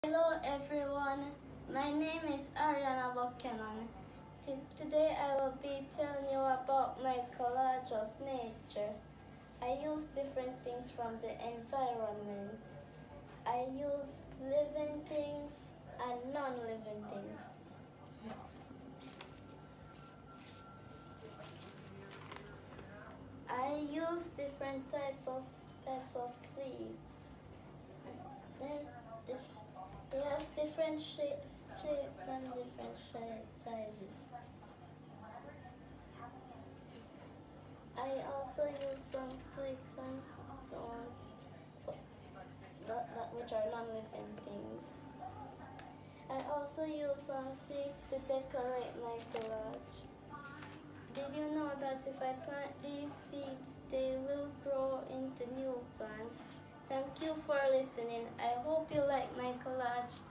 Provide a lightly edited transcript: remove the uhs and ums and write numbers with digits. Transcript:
Hello everyone, my name is Arianna. Today I will be telling you about my collage of nature. I use different things from the environment. I use living things and non-living things. I use different types of leaves. They have different shapes and different sizes. I also use some twigs and stones which are non-living things. I also use some seeds to decorate my collage. Did you know that if I plant these seeds, they will grow into new plants? Thank you for listening. I hope you like my collage.